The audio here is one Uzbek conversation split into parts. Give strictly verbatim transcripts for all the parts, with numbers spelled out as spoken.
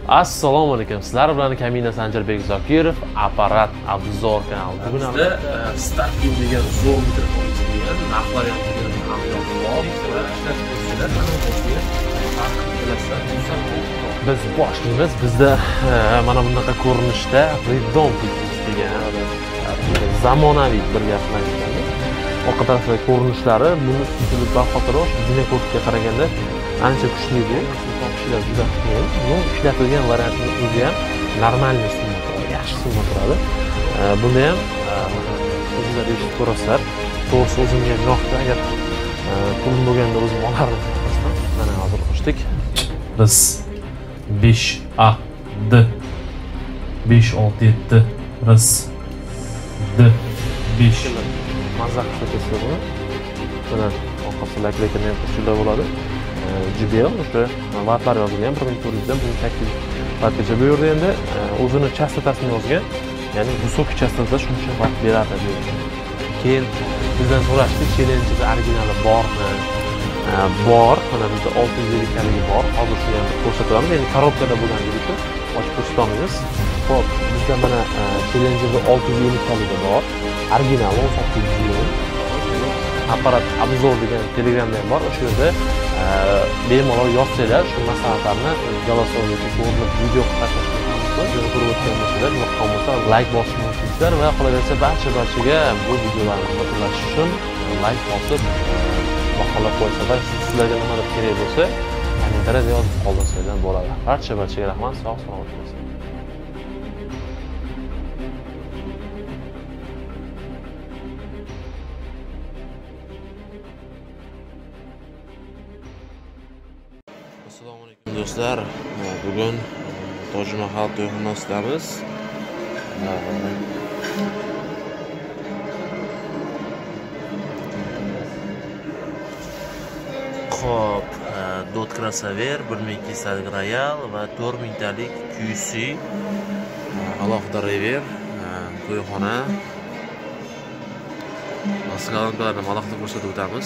Assalomu alaykum. Sizlar bilan Kamina Sanjarbek Zokirov, Apparat Obzor kanali. Bugun bizda Starkin degan zo'r mikrofon chiqgan, narxlar ham ham bor. Biz boshlaymiz. Bizda mana bunaqa ko'rinishda Redon degan zamonaviy bir gap bilan aytganda, orqa tarafdagi ko'rinishlari buni ustida bahotiroq Zinekortga qaraganda ancha kuchli edi. Topishlar juda qiyin. Bu ishlatilgan variantning o'zi ham normalniy summa turadi, yaxshi summa turadi. Buni ham o'zingizlar eshitib ko'rasizlar. To'g'risi o'zimga yoqdi. Agar pulim bo'lganda o'zim olardim. Mana hozir qo'shdik. Biz besh A D besh olti yetti rs D besh mazza qilib buni. Mana orqasi lak-lakini ham qo'shilib bo'ladi. J B L o'sha vatlar yozilgan bir ming to'rt yuz dan bir ming sakkiz yuz vatgacha. Bu yerda endi o'zini chastotasini yozgan, ya'ni высокий chastotada shuncha vat beradi deydi. Keyin bizdan so'rashdik, challenge'da originali bormi? Bor, mana bizda olti yuz ellik kaligi bor. Hozir shuni ham ko'rsatamiz. Endi korobkada bo'lganligi uchun ochib ko'rsatamiz. Xo'p, bizda mana challenge'da olti yuz ellik kaligi bor. Original o'n sakkiz yuz. Apparat Obzor degan Telegramda ham bor. O'sha yerda bemalol yozsanglar, shu maslahatlarni голосовойga ko'rinib video qilib tashlashni ko'rib o'tgan bo'lsalar, yoqqan bo'lsa like bosishni unutmaysizlar va qolaversa barcha barchaga bu videolarni qo'llash uchun like bosib baholab qo'ysalar, sizlarga nimadir kerak bo'lsa, kommentariyada yozib qoldirsanglar bo'ladi. Barcha barchaga rahmat, sog' salomat bo'linglar. Assalomu alaykum do'stlar. Bugun Tojmahal to'yxonasidamiz. Xo'p, Dot Crossover bir ming ikki yuztalik Royal va to'rt mingtalik Q C alohida rever to'yxona. Maskalankalarni alohida ko'rsatib o'tamiz.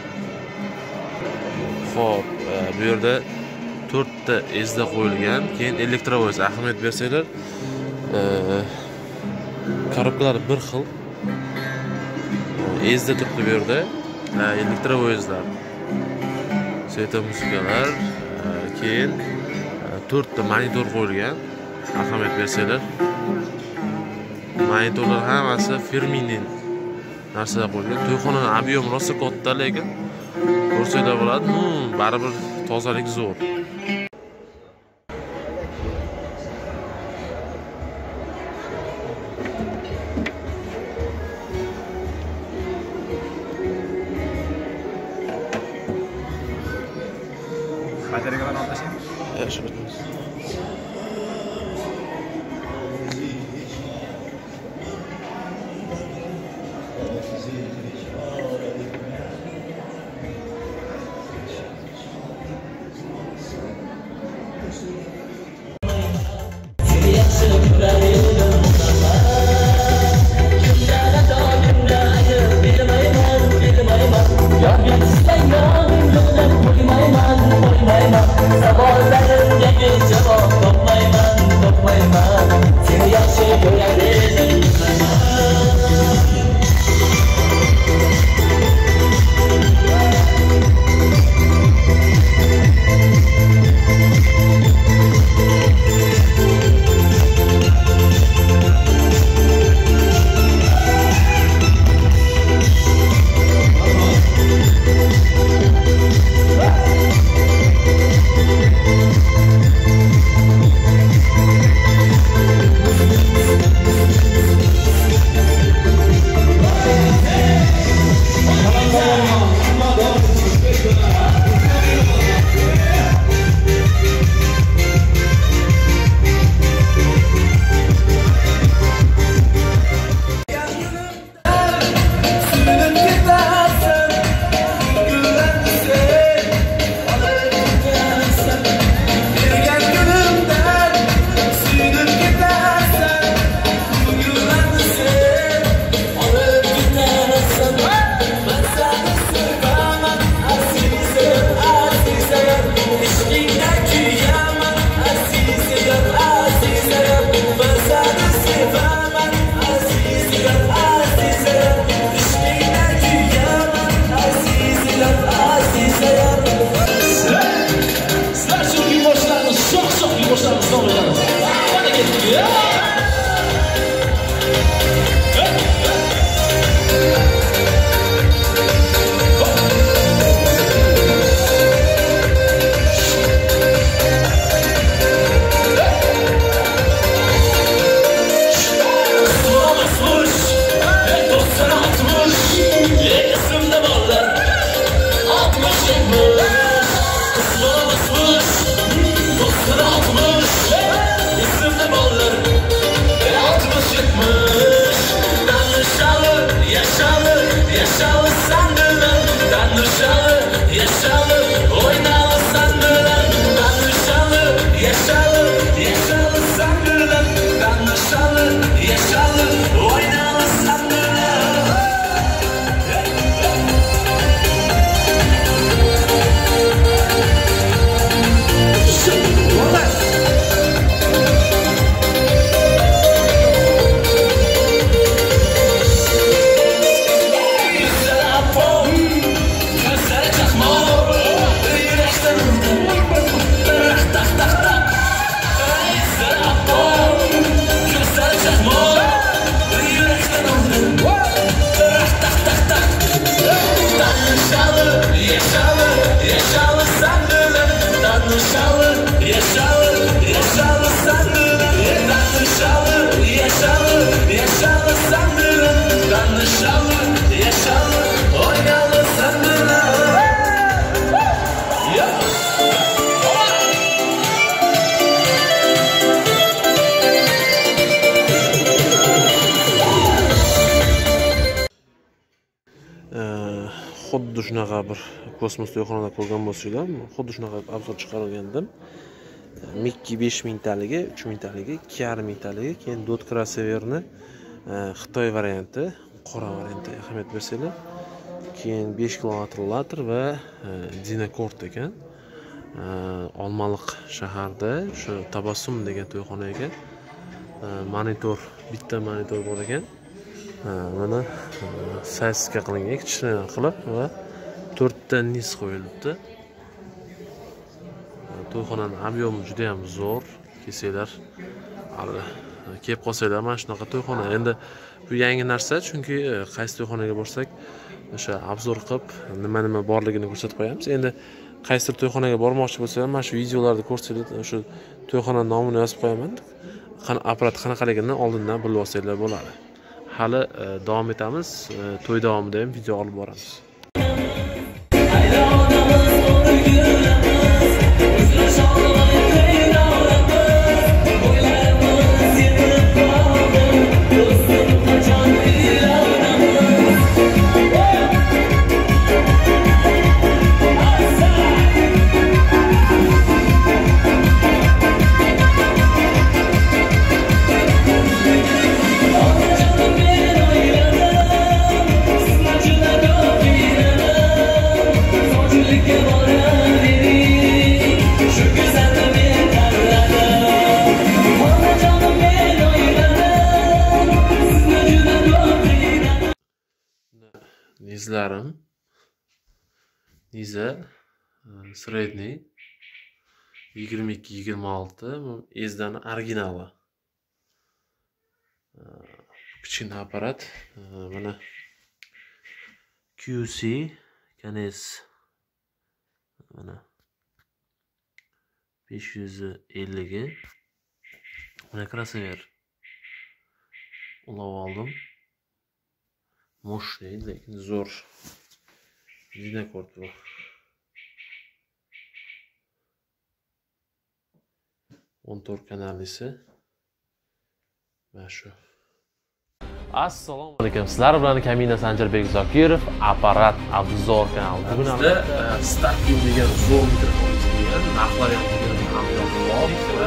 Xo'p, bu yerda to'rtta ezda qo'yilgan, keyin elektrovoz ahamiyat bersanglar, korobkalar bir xil. Ezda turibdi bu yerda, elektrovozlar, sveta muzikalar, keyin to'rtta monitor qo'yilgan, ahamiyat bersanglar. Monitorlar hammasi firminin narsalar qo'yilgan. To'yxonaning ob'yomi rosa katta, lekin ko'rsanglar bo'ladi, baribir tozalik zo'r. Bataryalarni olib tashlang. Yaxshi bo'ladi. Xuddi shunaqa bir kosmos to'yxonada ko'rgan bo'lsanglar, xuddi shunaqa obzor chiqargandim. Mickey besh mingtaligi, uch mingtaligi, ikki yarim mingtaligi, keyin Dot Crossover'ni Xitoy varianti, qora variantiga ahamiyat bersanglar, keyin besh kilometr latr va Dinakord ekan. Olmaliq shaharda shu Tabassum degan to'yxonaga monitor, bitta monitor bor ekan. Mana sayzga qilingan, kichkina qilib va to'rtta niz qo'yilibdi. To'yxonaning ob'yomi juda ham zo'r. Kelsanglar, kelib qolsanglar, mana shunaqa to'yxona. Endi bu yangi narsa, chunki qaysi to'yxonaga borsak, o'sha obzor qilib, nima-nima borligini ko'rsatib qo'yamiz. Endi qaysidir to'yxonaga bormoqchi bo'lsangiz, mana shu videolarda ko'rsanglar, o'sha to'yxona nomini yozib qo'yaman. Qani apparat qanaqaligini oldindan bilib olsanglar bo'ladi. Hali davom etamiz. To'y davomida ham video olib boramiz. Nizlarim, niza sredniy yigirma ikki yigirma olti, ezdan originali. Kichkina apparat, mana Q C Canes mana besh yuz ellik ga mana Crossover ulab oldim. Moshli, lekin zo'r. Dinakord bu. o'n to'rt kanallisi. Mana shu. Assalomu alaykum. Sizlar bilan Kamina Sanjarbek Zokirov, apparat obzor kanali. Bugun bizda Starkview degan zo'r mikrofon chiqqan. Narxlari ham ham bor.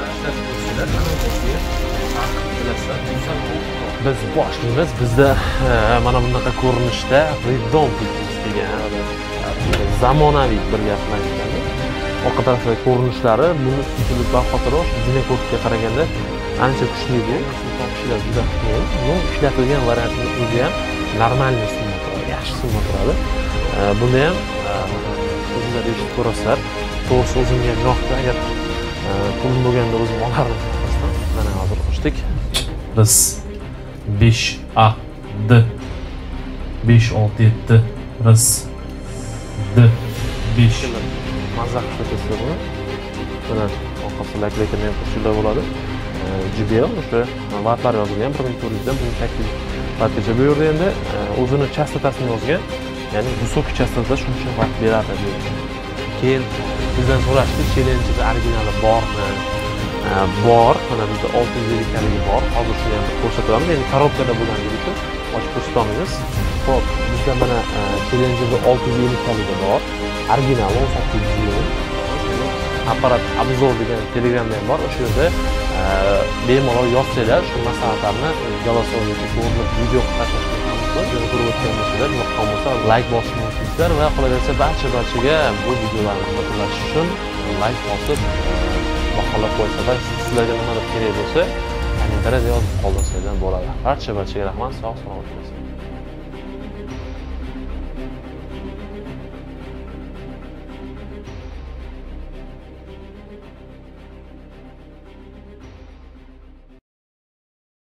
Biz boshlaymiz. Bizda mana bunaqa ko'rinishda Redom degan zamonaviy bir gap bilan keladi. Orqa tarafdagi ko'rinishlari buni usulib baxotiroq Dinakordga qaraganda ancha kuchli bu. Topishlar juda qiyin. Bu ishlatilgan variantning o'zi ham normalniy summa turadi, yaxshi summa turadi. Buni ham o'zingizlar eshitib ko'rasizlar. To'g'risi o'zimga ham yoqdi. Agar pulim bo'lganda o'zim olardim. Mana hozir qo'shdik. Biz besh A D besh olti yetti rs D besh mazza qilishasiz buni. Mana orqasida nakleyka ham qo'shilib bo'ladi. J B L o'sha vatlar yozilgan bir ming to'rt yuz dan sakkiz vatgacha bu yerda endi o'zini chastotasini yozgan. Ya'ni высокий chastotada shuncha vat beradi deydi. Keyin bizdan so'rashdi, challenge'da originali bormi? Bor, mana bizda olti yuz ellik kaligi bor. Hozir shuni ham ko'rsatamiz. Endi korobkada bo'lganligi uchun ochib ko'rsatamiz. Xo'p, bizda mana challenge'da olti yuz ellik kaligi bor. Originali o'n sakkiz yuz. apparat obzor degan Telegramda ham bor. O'sha yerda bemalol yozsanglar, shu maslahatlarni голосовойga o'rnab video qatnashishga mumkin. Buni ko'rib o'tgan bo'lsangiz, yoqqan bo'lsa like bosishni unutmaysizlar va qolaversa barcha barchaga bu videolarni ulashish uchun like bosib baholab qo'ysalar, sizlarga nima kerak bo'lsa, kommentariyada yozib qoldirsanglar bo'ladi. Barcha barchaga rahmat, sog' salomat bo'ling.